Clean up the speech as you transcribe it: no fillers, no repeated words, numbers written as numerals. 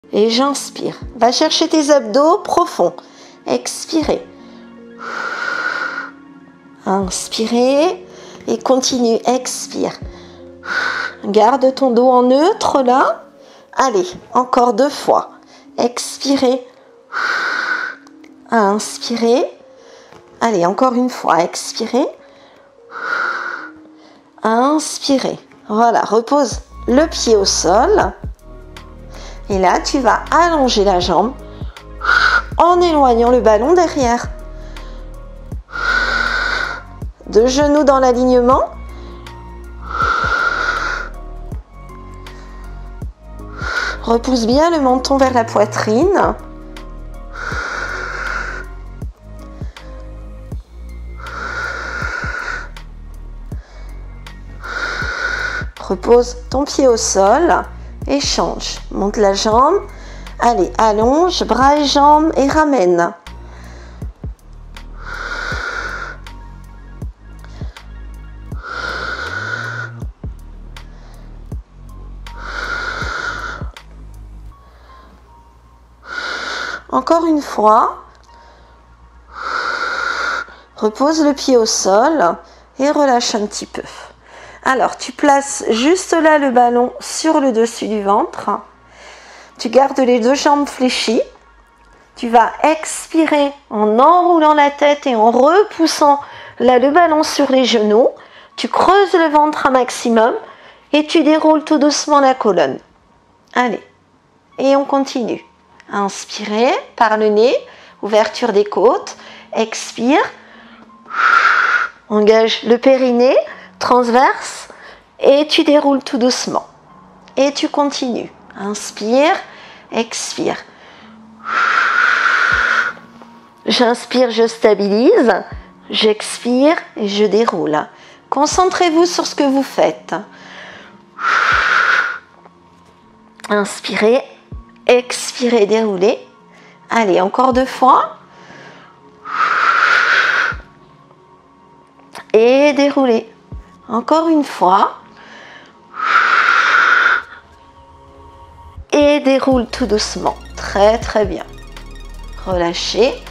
Et j'inspire. Va chercher tes abdos profonds. Expirez. Inspirez et continue. Expire. Garde ton dos en neutre là. Allez, encore 2 fois. Expirez. Inspirez. Allez, encore une fois. Expirez. Inspirez. Voilà, repose le pied au sol. Et là, tu vas allonger la jambe en éloignant le ballon derrière. 2 genoux dans l'alignement. Repousse bien le menton vers la poitrine. Repose ton pied au sol et change. Monte la jambe. Allez, allonge, bras et jambes et ramène. Encore une fois. Repose le pied au sol et relâche un petit peu. Alors, tu places juste là le ballon sur le dessus du ventre. Tu gardes les 2 jambes fléchies. Tu vas expirer en enroulant la tête et en repoussant là le ballon sur les genoux. Tu creuses le ventre un maximum et tu déroules tout doucement la colonne. Allez, et on continue. Inspirez par le nez, ouverture des côtes. Expire. Engage le périnée, transverse, et tu déroules tout doucement. Et tu continues. Inspire, expire. J'inspire, je stabilise. J'expire et je déroule. Concentrez-vous sur ce que vous faites. Inspirez, expirez, déroulez. Allez, encore 2 fois. Et déroulez. Encore une fois. Et déroule tout doucement. Très très bien. Relâchez.